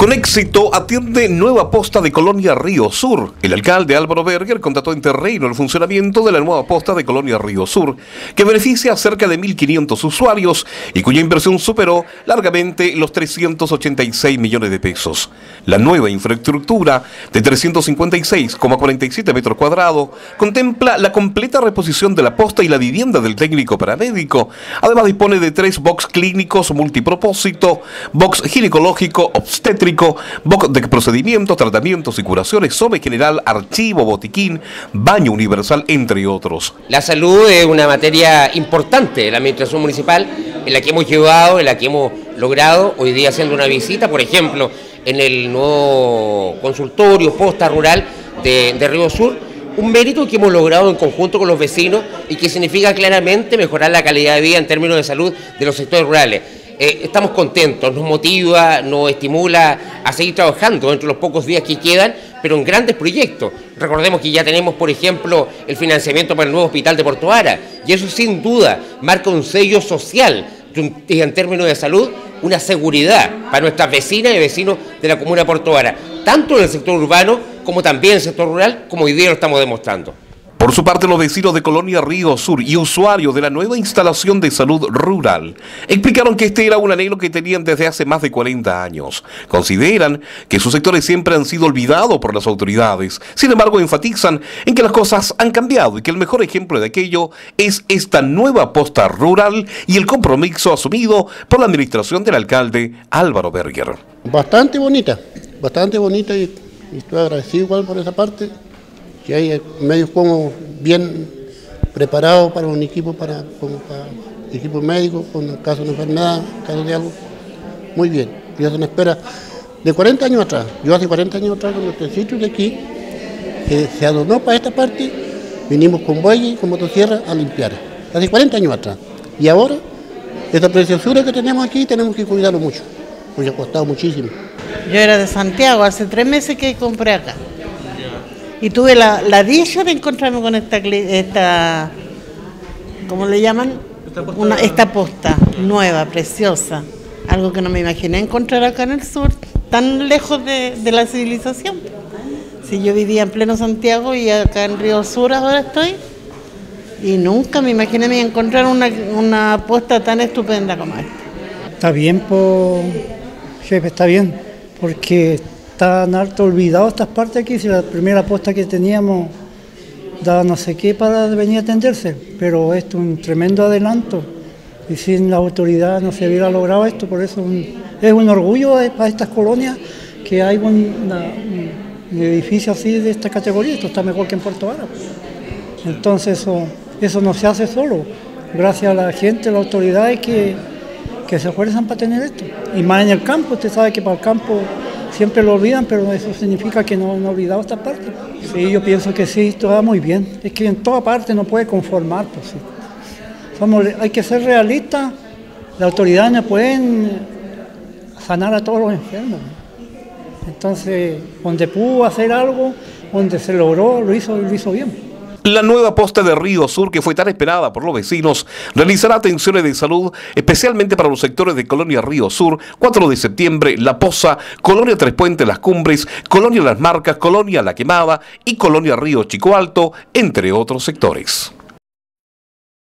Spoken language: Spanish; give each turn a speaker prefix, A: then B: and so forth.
A: Con éxito atiende nueva posta de Colonia Río Sur. El alcalde Álvaro Berger contrató en terreno el funcionamiento de la nueva posta de Colonia Río Sur, que beneficia a cerca de 1.500 usuarios y cuya inversión superó largamente los 386 millones de pesos. La nueva infraestructura de 356,47 metros cuadrados contempla la completa reposición de la posta y la vivienda del técnico paramédico. Además dispone de 3 box clínicos multipropósito, box ginecológico, obstétrico, box de procedimientos, tratamientos y curaciones, SOME general, archivo, botiquín, baño universal, entre otros.
B: La salud es una materia importante de la administración municipal, en la que hemos llevado, en la que hemos logrado, hoy día haciendo una visita, por ejemplo, en el nuevo consultorio posta rural de Río Sur, un mérito que hemos logrado en conjunto con los vecinos y que significa claramente mejorar la calidad de vida en términos de salud de los sectores rurales. Estamos contentos, nos motiva, nos estimula a seguir trabajando dentro de los pocos días que quedan, pero en grandes proyectos. Recordemos que ya tenemos, por ejemplo, el financiamiento para el nuevo hospital de Puerto Vara, y eso sin duda marca un sello social y en términos de salud, una seguridad para nuestras vecinas y vecinos de la comuna de Puerto Vara, tanto en el sector urbano como también en el sector rural, como hoy día lo estamos demostrando.
A: Por su parte, los vecinos de Colonia Río Sur y usuarios de la nueva instalación de salud rural explicaron que este era un anhelo que tenían desde hace más de 40 años. Consideran que sus sectores siempre han sido olvidados por las autoridades. Sin embargo, enfatizan en que las cosas han cambiado y que el mejor ejemplo de aquello es esta nueva posta rural y el compromiso asumido por la administración del alcalde Álvaro Berger.
C: Bastante bonita y estoy agradecido igual por esa parte. Que hay medios como bien preparados para un equipo, para equipos médicos, con caso de enfermedad, caso de algo, muy bien. Y eso nos espera de 40 años atrás. Yo hace 40 años atrás, cuando este sitio de aquí se adornó para esta parte, vinimos con bueyes y con motosierra a limpiar. Hace 40 años atrás. Y ahora, esta preciosura que tenemos aquí, tenemos que cuidarlo mucho, porque ha costado muchísimo.
D: Yo era de Santiago, hace 3 meses que compré acá. Y tuve la dicha de encontrarme con esta ¿cómo le llaman? Esta posta nueva, preciosa. Algo que no me imaginé encontrar acá en el sur, tan lejos de la civilización. Si yo vivía en pleno Santiago y acá en Río Sur ahora estoy, y nunca me imaginé encontrar una posta tan estupenda como esta.
E: Está bien, jefe, está bien, porque están harto olvidados estas partes aquí. Si la primera posta que teníamos daba no sé qué para venir a atenderse, pero esto es un tremendo adelanto y sin la autoridad no se hubiera logrado esto. Por eso es un orgullo para estas colonias que hay un edificio así de esta categoría. Esto está mejor que en Puerto Vara. Entonces eso no se hace solo, gracias a la gente, a las autoridades que se esfuerzan para tener esto. Y más en el campo, usted sabe que para el campo siempre lo olvidan, pero eso significa que no han olvidado esta parte. Sí, yo pienso que sí, todo va muy bien. Es que en toda parte no puede conformar. Pues, sí. Hay que ser realistas. Las autoridades no pueden sanar a todos los enfermos. Entonces, donde pudo hacer algo, donde se logró, lo hizo bien.
A: La nueva posta de Río Sur, que fue tan esperada por los vecinos, realizará atenciones de salud especialmente para los sectores de Colonia Río Sur, 4 de septiembre, La Poza, Colonia Tres Puentes, Las Cumbres, Colonia Las Marcas, Colonia La Quemada y Colonia Río Chico Alto, entre otros sectores.